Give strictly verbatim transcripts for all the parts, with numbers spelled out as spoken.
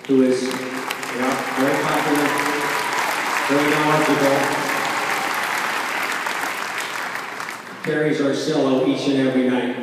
who is, you know, very popular, very knowledgeable, carries Orsillo each and every night.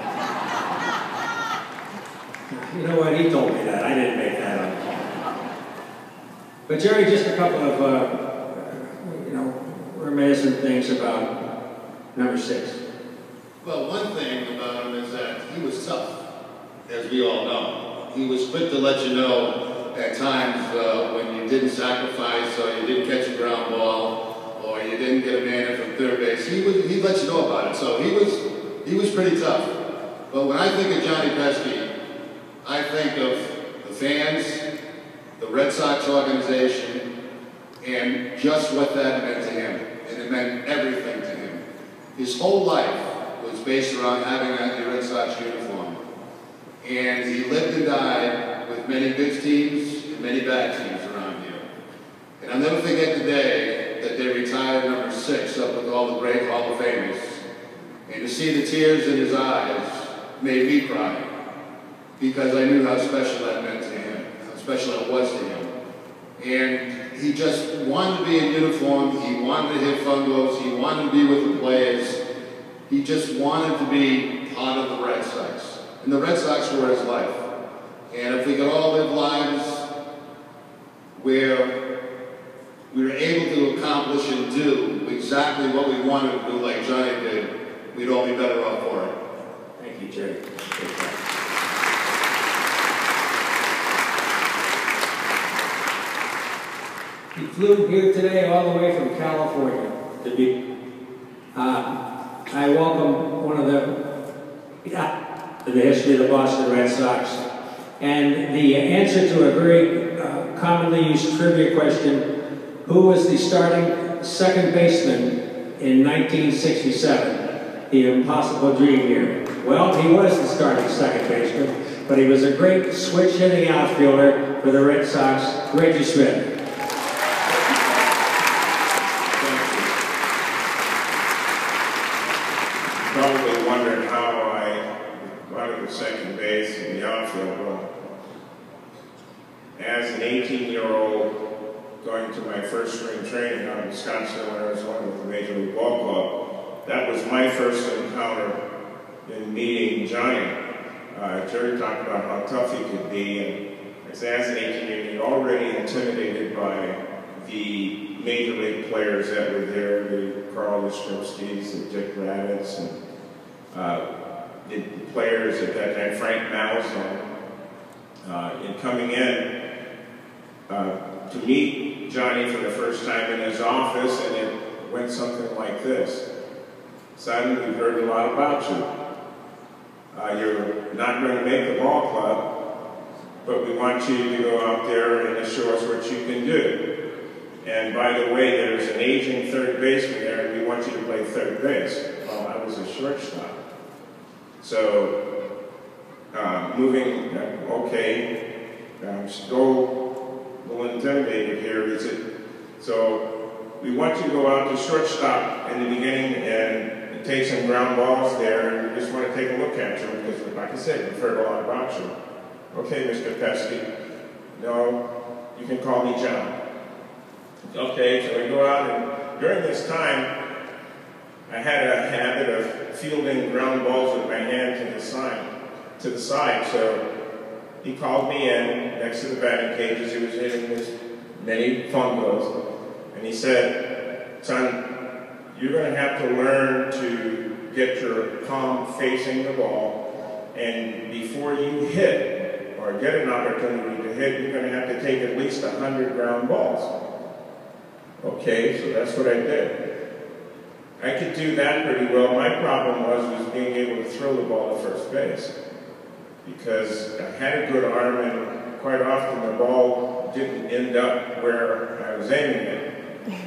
You know what? He told me that. I didn't make that up. But Jerry, just a couple of, uh, you know, reminiscent things about number six. Well, one thing about him is that he was tough, as we all know. He was quick to let you know at times uh, when you didn't sacrifice or you didn't catch a ground ball or you didn't get a man in from third base. He would he'd let you know about it. So he was he was pretty tough. But when I think of Johnny Pesky, I think of the fans, the Red Sox organization, and just what that meant to him. And it meant everything to him. His whole life was based around having a Red Sox uniform. And he lived and died with many good teams and many bad teams around here. And I'll never forget the day that they retired number six up with all the great Hall of Famers. And to see the tears in his eyes made me cry, because I knew how special that meant to him, how special it was to him. And he just wanted to be in uniform, he wanted to hit fungos, he wanted to be with the players, he just wanted to be part of the Red Sox. And the Red Sox were his life. And if we could all live lives where we were able to accomplish and do exactly what we wanted to do like Johnny did, we'd all be better off for it. Thank you, Jerry. He flew here today all the way from California to be. Uh, I welcome one of the, yeah, the history of the Boston Red Sox. And the answer to a very uh, commonly used trivia question, who was the starting second baseman in nineteen sixty-seven? The impossible dream year. Well, he was the starting second baseman, but he was a great switch-hitting outfielder for the Red Sox, Reggie Smith. Probably wondered how I got to second base in the outfield. Well, as an eighteen-year-old going to my first spring training out in Scottsdale, Arizona with the Major League Ball Club, that was my first encounter in meeting Johnny. Uh, Jerry talked about how tough he could be, and as an eighteen-year-old, already intimidated by the Major League players that were there, the Carl Yastrzemskis, the Dick Rabbits, and uh, the players at that time, Frank Malzahn. Uh, in coming in uh, to meet Johnny for the first time in his office, and it went something like this. Simon, we've heard a lot about you. Uh, you're not going to make the ball club, but we want you to go out there and show us what you can do. And by the way, there's an aging third baseman there, and we want you to play third base. Well, I was a shortstop. So, uh, moving, uh, okay, I'm still a little intimidated here. Is it? So, we want you to go out to shortstop in the beginning and take some ground balls there, and we just want to take a look at you, because like I said, we've heard a lot about you. Okay, Mister Pesky. No, you can call me John. Okay, so we go out, and during this time, I had a habit of fielding ground balls with my hand to the side, to the side. So he called me in next to the batting cages. He was hitting this many fungos, and he said, "Son, you're going to have to learn to get your palm facing the ball, and before you hit or get an opportunity to hit, you're going to have to take at least a hundred ground balls." Okay, so that's what I did. I could do that pretty well. My problem was, was being able to throw the ball to first base, because I had a good arm, and quite often the ball didn't end up where I was aiming it.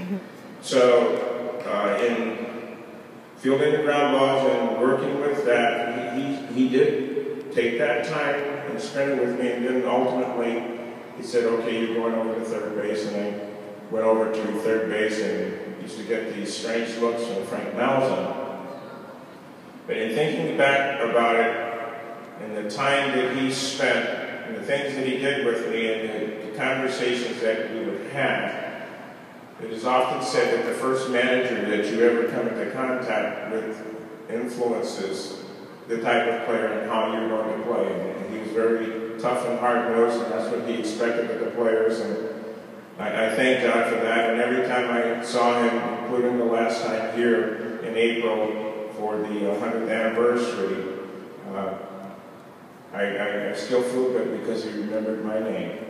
So uh, in fielding the ground balls and working with that, he, he, he did take that time and spend it with me, and then ultimately he said, okay, you're going over to third base, and I went over to third base and used to get these strange looks from Frank Malzahn. But in thinking back about it, and the time that he spent and the things that he did with me and the, the conversations that we would have, it is often said that the first manager that you ever come into contact with influences the type of player and how you're going to play. And he was very tough and hard-nosed, and that's what he expected of the players. And I, I thank God for that. And every time I saw him, including the last time here in April for the uh, hundredth anniversary, uh, I, I, I still feel good because he remembered my name.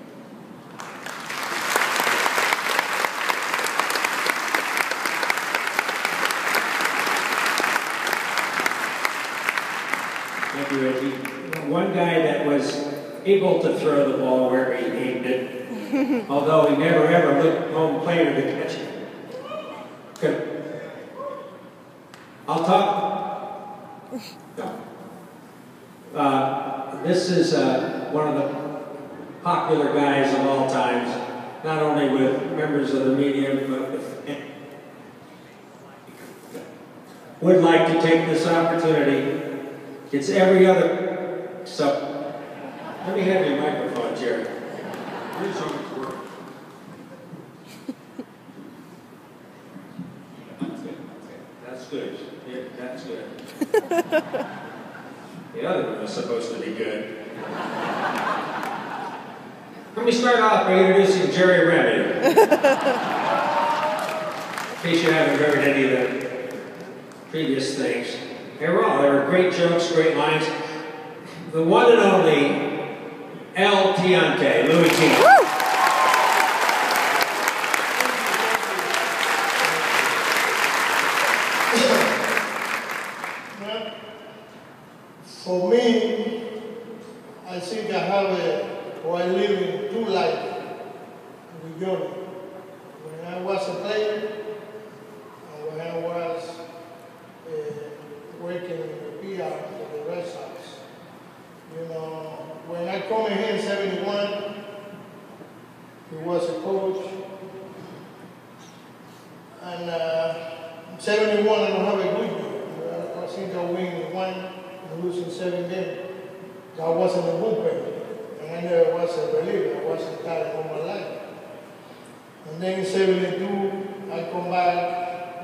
Thank you, Reggie. One guy that was able to throw the ball where he aimed it, although he never ever looked home player to catch it. Good. I'll talk. No. Uh, this is uh, one of the popular guys of all times, not only with members of the media, but with, would like to take this opportunity. It's every other, so, let me have your microphone, Jerry. Here's how it's work. That's good. Yeah, that's good. The other one was supposed to be good. Let me start off by introducing Jerry Remy. In case you haven't heard any of the previous things. They were all, they were great jokes, great lines. The one and only El Tiante, Louis T. For me, I think I have a, or I live in two lives with Johnny. When I was a player, and when I was uh, working in the P R for the Red Sox. You know, when I come in here in seventy-one, he was a coach. And uh, in seventy-one, I don't have a good year. I, I think I win one and lose in seven games. I wasn't a bullpen. And I never was a reliever. I wasn't tired all my life. And then in seventy-two, I come back.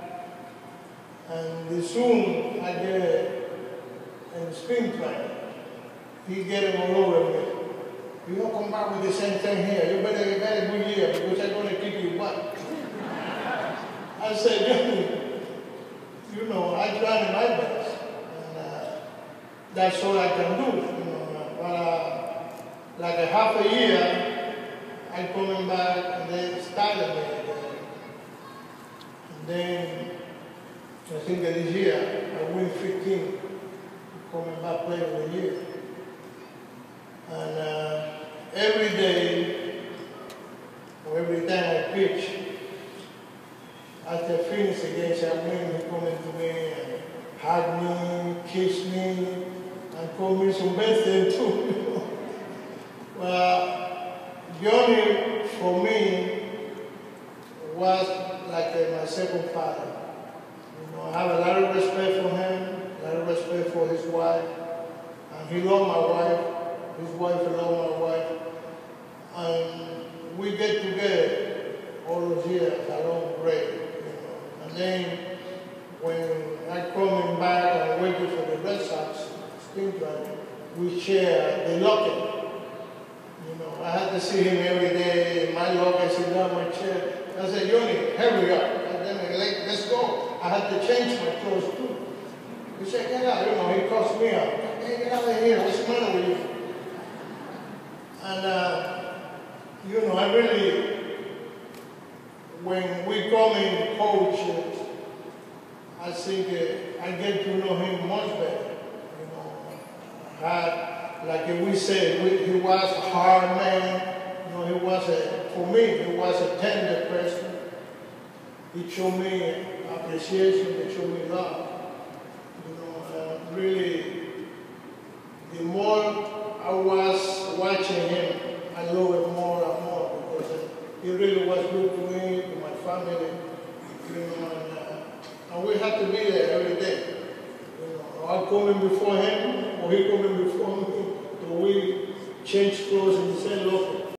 And soon I get in the spring training. He get him all over me. You don't come back with the same thing here. You better get a good year because I'm going to kick you back. I said, you know, I try my best. And uh, that's all I can do. You know. But uh, like a half a year, I coming back and they started me again. And then I think that this year I win fifteen, coming back playing the year. And uh, every day, or every time I pitch, after I finish the game, I win, he come to me and hug me, kiss me, and call me some birthday too. Well, Johnny, for me, was like uh, my second father. I have a lot of respect for him, a lot of respect for his wife. And he loved my wife, his wife loved my wife. And we get together all those years along great, you know. And then when I coming back and waiting for the Red Sox, spring training, we share the locker. You know, I had to see him every day in my locker, sit down in my chair. I said, Johnny, hurry up. And then like, let's go. I had to change my clothes too. He said, get out, you know, he cussed me out. Hey, get out of here, what's the matter with you? And, uh, you know, I really, when we come in coach, I think uh, I get to know him much better. You know, I had, like we said, we, he was a hard man. You know, he was a, for me, he was a tender person. He showed me appreciation, they show me love. You know, uh, really, the more I was watching him, I love him more and more because uh, he really was good to me, to my family. You know, and, uh, and we have to be there every day. You know, I'm coming before him, or he coming before me, so we change clothes in the same locker